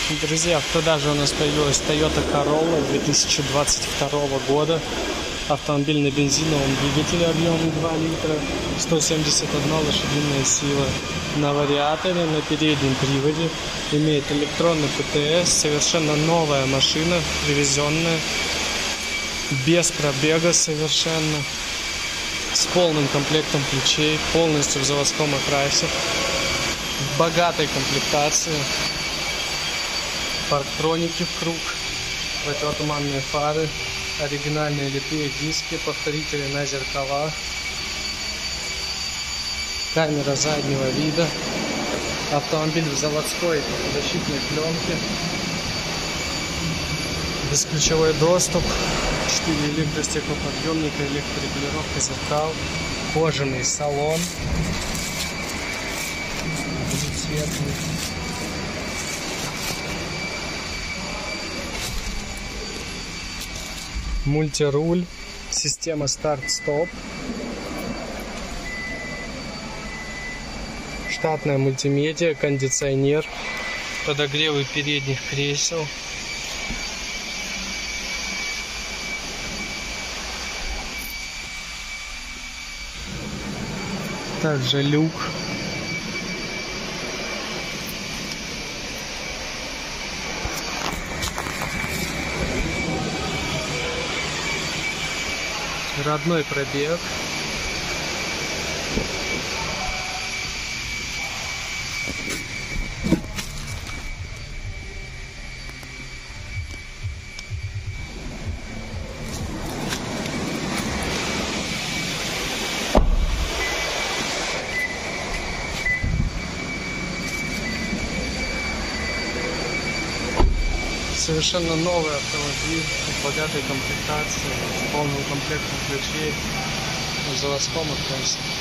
Друзья, в продаже у нас появилась Toyota Corolla 2022 года. Автомобиль на бензиновом двигателе объемом 2 литра, 171 лошадиная сила. На вариаторе, на переднем приводе. Имеет электронный ПТС, совершенно новая машина, привезенная, без пробега совершенно, с полным комплектом ключей, полностью в заводском окрасе, в богатой комплектации. Парктроники в круг, противотуманные фары, оригинальные литые диски, повторители на зеркалах, камера заднего вида, автомобиль в заводской защитной пленке, бесключевой доступ, 4 электростеклоподъемника, электрорегулировка зеркал, кожаный салон, двухцветный. Мультируль, система старт-стоп, штатная мультимедиа, кондиционер, подогревы передних кресел, также люк, родной пробег, совершенно новый автомобиль в богатой комплектации, с полным комплектом ключей, в заводском окрасе.